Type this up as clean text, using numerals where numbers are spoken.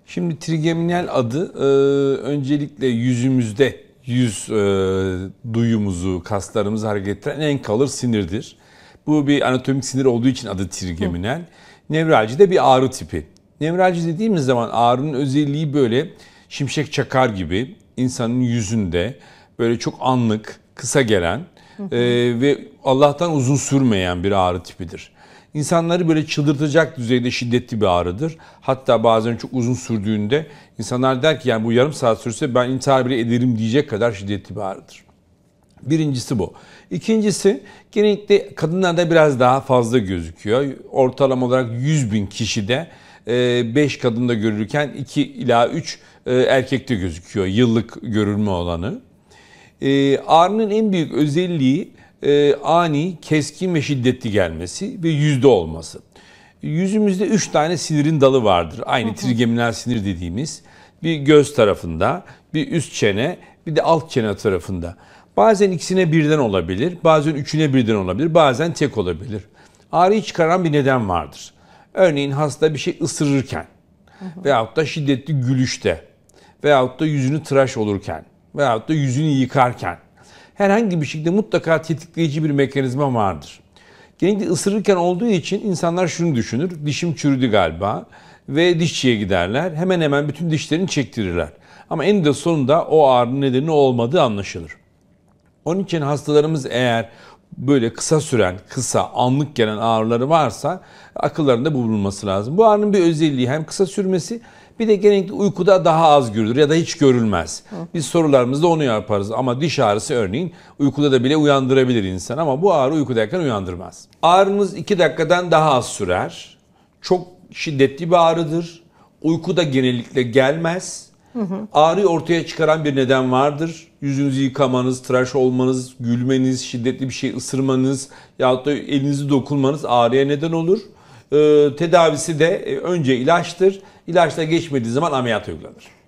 Şimdi trigeminal adı öncelikle yüzümüzde yüz duyumuzu, kaslarımızı hareket ettiren en kalın sinirdir. Bu bir anatomik sinir olduğu için adı trigeminal. Nevralji de bir ağrı tipi. Nevralji dediğimiz zaman ağrının özelliği böyle şimşek çakar gibi insanın yüzünde böyle çok anlık, kısa gelen ve Allah'tan uzun sürmeyen bir ağrı tipidir. İnsanları böyle çıldırtacak düzeyde şiddetli bir ağrıdır. Hatta bazen çok uzun sürdüğünde insanlar der ki yani bu yarım saat sürse ben intihar bile ederim diyecek kadar şiddetli bir ağrıdır. Birincisi bu. İkincisi genellikle kadınlarda biraz daha fazla gözüküyor. Ortalama olarak 100.000 kişide 5 kadında görülürken 2 ila 3 erkekte gözüküyor yıllık görülme olanı. Ağrının en büyük özelliği ani, keskin ve şiddetli gelmesi ve yüzde olması. Yüzümüzde 3 tane sinirin dalı vardır. Aynı trigeminal sinir dediğimiz. Bir göz tarafında, bir üst çene, bir de alt çene tarafında. Bazen ikisine birden olabilir, bazen üçüne birden olabilir, bazen tek olabilir. Ağrıyı çıkaran bir neden vardır. Örneğin hasta bir şey ısırırken veyahut da şiddetli gülüşte veyahut da yüzünü tıraş olurken veyahut da yüzünü yıkarken herhangi bir şekilde mutlaka tetikleyici bir mekanizma vardır. Genellikle ısırırken olduğu için insanlar şunu düşünür. Dişim çürüdü galiba ve dişçiye giderler. Hemen hemen bütün dişlerini çektirirler. Ama eninde sonunda o ağrının nedeni olmadığı anlaşılır. Onun için hastalarımız eğer böyle kısa süren, kısa, anlık gelen ağrıları varsa akıllarında bulunması lazım. Bu ağrının bir özelliği hem kısa sürmesi bir de genellikle uykuda daha az görülür ya da hiç görülmez. Biz sorularımızda onu yaparız ama diş ağrısı örneğin uykuda da bile uyandırabilir insan ama bu ağrı uykudayken uyandırmaz. Ağrımız 2 dakikadan daha az sürer. Çok şiddetli bir ağrıdır. Uykuda genellikle gelmez. Ağrıyı ortaya çıkaran bir neden vardır. Yüzünüzü yıkamanız, tıraş olmanız, gülmeniz, şiddetli bir şey ısırmanız yahut da elinizi dokunmanız ağrıya neden olur. Tedavisi de önce ilaçtır. İlaçla geçmediği zaman ameliyat uygulanır.